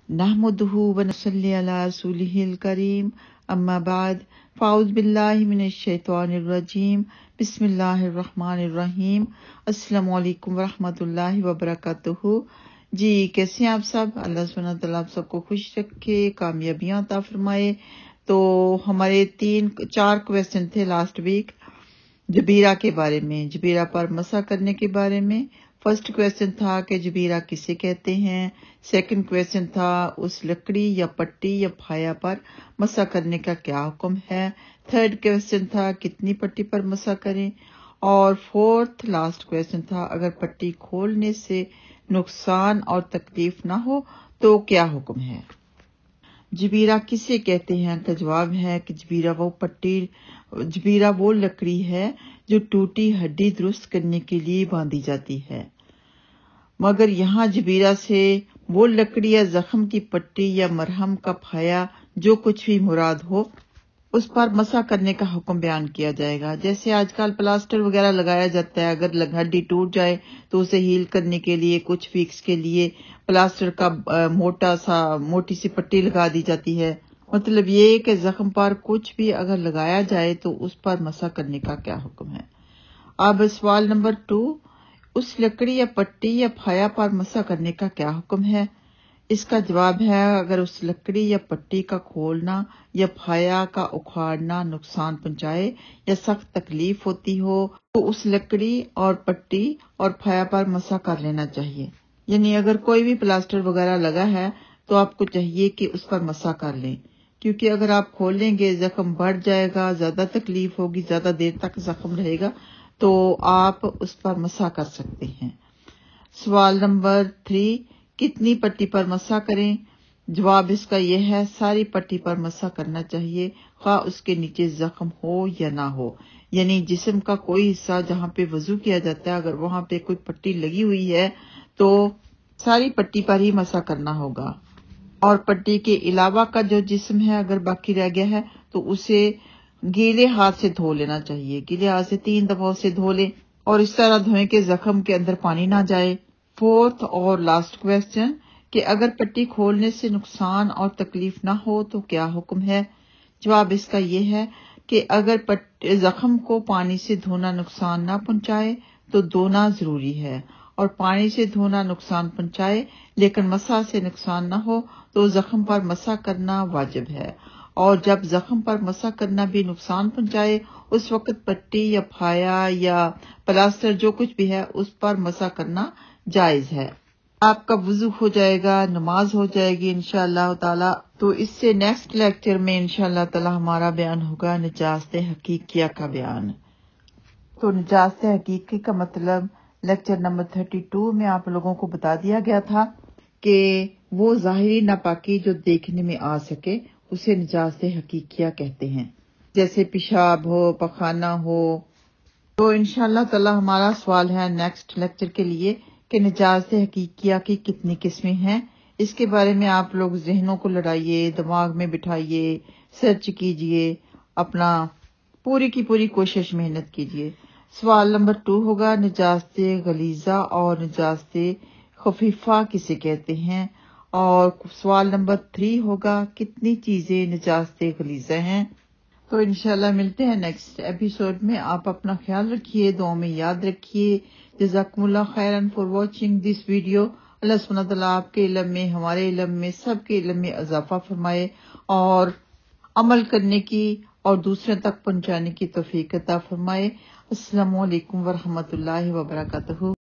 नहमदुहु व नसल्ली अला रसूलिहिल करीम अम्मा बाद फ़ाउज़ बिल्लाहि मिनश शैतानिर रजीम बिस्मिल्लाहिर रहमानिर रहीम अस्सलामु अलैकुम व रहमतुल्लाहि व बरकातुहू। जी कैसे हैं आप सब? अल्लाह सुब्हानहू व तआला आप सबको खुश रखे, कामयाबियां अता फरमाए। तो हमारे 3-4 क्वेश्चन थे लास्ट वीक जबीरा के बारे में, जबीरा पर मसा करने के बारे में। फर्स्ट क्वेश्चन था कि जबीरा किसे कहते हैं। सेकंड क्वेश्चन था उस लकड़ी या पट्टी या फाया पर मसा करने का क्या हुक्म है। थर्ड क्वेश्चन था कितनी पट्टी पर मसा करें। और फोर्थ लास्ट क्वेश्चन था अगर पट्टी खोलने से नुकसान और तकलीफ ना हो तो क्या हुक्म है। जबीरा किसे कहते हैं का जवाब है कि जबीरा वो लकड़ी है जो टूटी हड्डी दुरुस्त करने के लिए बांधी जाती है। मगर यहाँ जबीरा से वो लकड़ी या जख्म की पट्टी या मरहम का फाया जो कुछ भी मुराद हो उस पर मसा करने का हुक्म बयान किया जाएगा। जैसे आजकल प्लास्टर वगैरह लगाया जाता है, अगर हड्डी टूट जाए तो उसे हील करने के लिए कुछ वीक्स के लिए प्लास्टर का मोटी सी पट्टी लगा दी जाती है। मतलब ये कि जख्म पर कुछ भी अगर लगाया जाए तो उस पर मसा करने का क्या हुक्म है। अब सवाल नंबर 2, उस लकड़ी या पट्टी या फाया पर मसा करने का क्या हुक्म है। इसका जवाब है अगर उस लकड़ी या पट्टी का खोलना या फाया का उखाड़ना नुकसान पहुंचाए या सख्त तकलीफ होती हो तो उस लकड़ी और पट्टी और फाया पर मसा कर लेना चाहिए। यानी अगर कोई भी प्लास्टर वगैरह लगा है तो आपको चाहिए कि उस पर मसा कर लें, क्योंकि अगर आप खोलेंगे जख्म बढ़ जाएगा, ज्यादा तकलीफ होगी, ज्यादा देर तक जख्म रहेगा, तो आप उस पर मसा कर सकते हैं। सवाल नंबर 3, कितनी पट्टी पर मसा करें। जवाब इसका यह है सारी पट्टी पर मसा करना चाहिए, खा उसके नीचे जख्म हो या ना हो। यानी जिस्म का कोई हिस्सा जहां पे वजू किया जाता है अगर वहां पे कोई पट्टी लगी हुई है तो सारी पट्टी पर ही मसा करना होगा। और पट्टी के अलावा का जो जिस्म है अगर बाकी रह गया है तो उसे गीले हाथ से धो लेना चाहिए। गीले हाथ से 3 दफा उसे धो ले और इस तरह धोएं कि जख्म के अंदर पानी ना जाए। फोर्थ और लास्ट क्वेश्चन कि अगर पट्टी खोलने से नुकसान और तकलीफ ना हो तो क्या हुक्म है। जवाब इसका यह है कि अगर जख्म को पानी से धोना नुकसान ना पहुंचाए तो धोना जरूरी है, और पानी से धोना नुकसान पहुंचाए लेकिन मसा से नुकसान ना हो तो जख्म पर मसा करना वाजिब है। और जब जख्म पर मसा करना भी नुकसान पहुंचाए उस वक्त पट्टी या फाया या प्लास्टर जो कुछ भी है उस पर मसा करना जायज है। आपका वुजू हो जाएगा, नमाज हो जाएगी इंशाअल्लाह ताला। तो इससे नेक्स्ट लेक्चर में इंशाअल्लाह ताला हमारा बयान होगा निजात हकीकिया का बयान। तो निजात हकीकी का मतलब लेक्चर नंबर 32 में आप लोगों को बता दिया गया था कि वो जाहिरी नापाकी जो देखने में आ सके उसे निजात हकीकिया कहते हैं। जैसे पेशाब हो, पखाना हो। तो इंशाअल्लाह ताला हमारा सवाल है नेक्स्ट लेक्चर के लिए कि निजात हकीकिया की कितनी किस्में हैं। इसके बारे में आप लोग जहनों को लड़ाइए, दिमाग में बिठाइए, सर्च कीजिए, अपना पूरी की पूरी कोशिश मेहनत कीजिए। सवाल नंबर 2 होगा निजात गलीजा और निजात खफीफा किसे कहते हैं। और सवाल नंबर 3 होगा कितनी चीजें निजात गलीजा हैं। तो इंशाल्लाह मिलते हैं नेक्स्ट एपिसोड में। आप अपना ख्याल रखिए, दुआ में याद रखिए। जज़ाकुमुल्लाह खैरन for watching this video. Allah सुब्हानहू व तआला आपके इल्म में, हमारे इल्म में, सबके इल्म में इजाफा फरमाए और अमल करने की और दूसरे तक पहुंचाने की तौफीक अता फरमाए। अस्सलामु अलैकुम व रहमतुल्लाहि व बरकातहू।